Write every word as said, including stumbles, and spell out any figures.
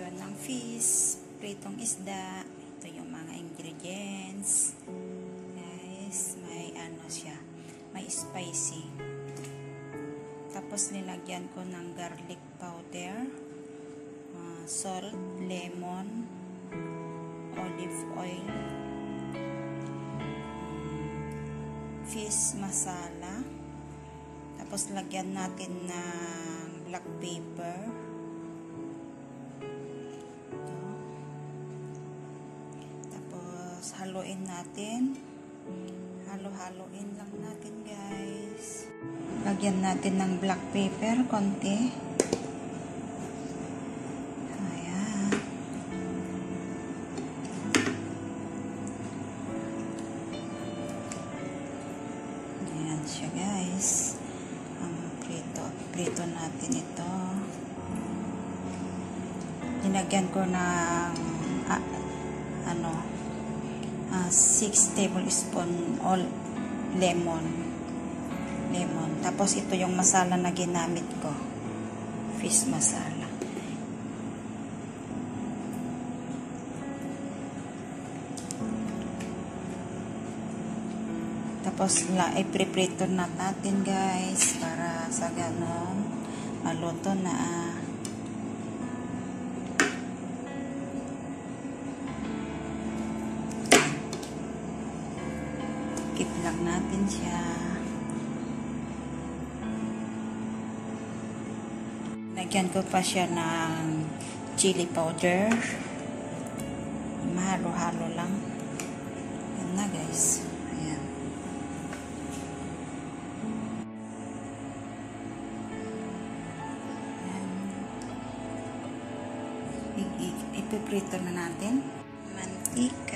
tayo ng fish, pritong isda. Ito yung mga ingredients. Guys, may ano siya, may spicy. Tapos nilagyan ko ng garlic powder, uh, salt, lemon, olive oil, fish masala. Tapos lagyan natin ng black pepper. Ito. Tapos haluin natin. Halo-haloin lang natin, guys. Lagyan natin ng black pepper konti. Ayan. Ayan siya, guys. Um, prito, prito natin ito. Linagyan ko ng ah, ano uh, six tablespoon all lemon lemon. Tapos ito yung masala na ginamit ko, fish masala. Tapos la ipreprito na natin, guys, para sa ganon maluto na. Keep lang natin siya. Lagyan ko pa siya ng chili powder. Mahalo-halo lang. Yan na, guys. Ayan. Ayan. Ipiprito na natin. Mantika.